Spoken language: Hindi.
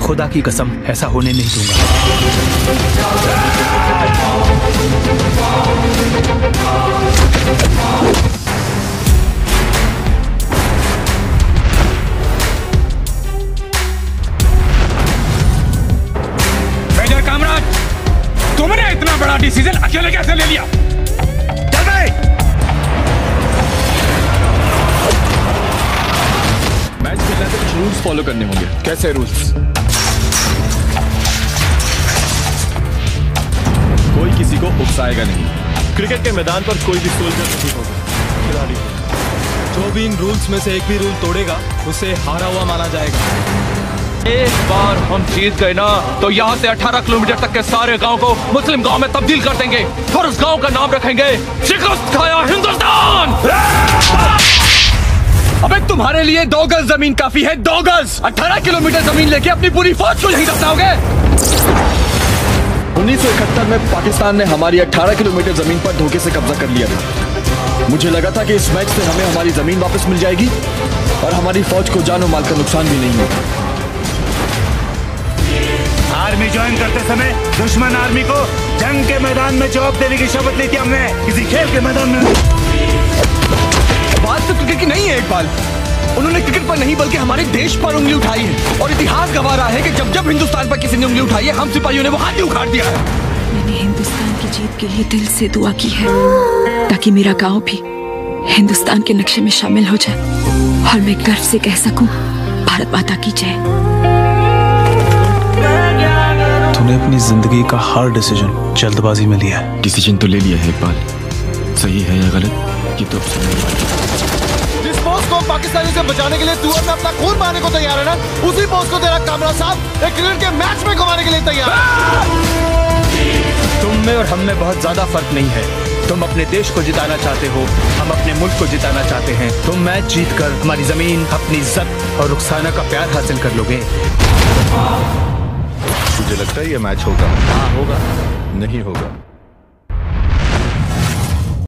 खुदा की कसम ऐसा होने नहीं दूंगा। मेजर कामराज, तुमने इतना बड़ा डिसीजन अकेले कैसे ले लिया? चल भाई। मैच खेलना तो कुछ रूल्स फॉलो करने होंगे। कैसे रूल्स? कोई किसी को उकसाएगा नहीं। क्रिकेट के मैदान पर कोई भी सोल्जर नहीं होगा, खिलाड़ी। जो भी इन रूल्स में से एक भी रूल तोड़ेगा उसे हारा हुआ माना जाएगा। एक बार हम जीत गए ना तो यहाँ से 18 किलोमीटर तक के सारे गांव को मुस्लिम गांव में तब्दील कर देंगे और उस गांव का नाम रखेंगे शिकस्त खाया हिंदुस्तान। अबे तुम्हारे लिए 2 गज जमीन काफी है, 2 गज। 18 किलोमीटर जमीन लेके अपनी पूरी फौज को यहीं दफनाओगे? 1971 में पाकिस्तान ने हमारी 18 किलोमीटर जमीन पर धोखे से कब्जा कर लिया था। मुझे लगा था कि इस मैच से हमें हमारी जमीन वापस मिल जाएगी और हमारी फौज को जानो माल का नुकसान भी नहीं होगा। आर्मी ज्वाइन करते समय दुश्मन आर्मी को जंग के मैदान में जवाब देने की शपथ ली थी हमने, किसी खेल के मैदान में। बात तो क्रिकेट की नहीं है इकबाल। उन्होंने क्रिकेट पर नहीं बल्कि हमारे देश पर उंगली उठाई है और इतिहास गवाह रहा है कि जब जब हिंदुस्तान पर किसी ने उंगली उठाई है हम सिपाहियों ने वो हाथ ही उखाड़ दिया है। मैंने हिंदुस्तान की जीत के लिए दिल से दुआ की है ताकि मेरा गांव भी हिंदुस्तान के नक्शे में शामिल हो जाए और मैं गर्व से कह सकूं भारत माता की जय। तूने अपनी जिंदगी का हर डिसीजन जल्दबाजी में लिया है। डिसीजन तो ले लिया है इकबाल, सही है या गलत ये तो जिस पोस्ट को पाकिस्तानी से बचाने के लिए तू और मैं अपना खून बहाने को तैयार है ना, उसी पोस्ट को तेरा कामरा साहब एक क्रिकेट के मैच में घुमाने के लिए तैयार है। तुम में और हम में बहुत ज्यादा फर्क नहीं है। तुम अपने देश को जिताना चाहते हो, हम अपने मुल्क को जिताना चाहते हैं। तुम मैच जीतकर हमारी जमीन, अपनी इज्जत और रुखसाना का प्यार हासिल कर लोगे। मुझे लगता है ये मैच होगा। हाँ होगा। नहीं होगा।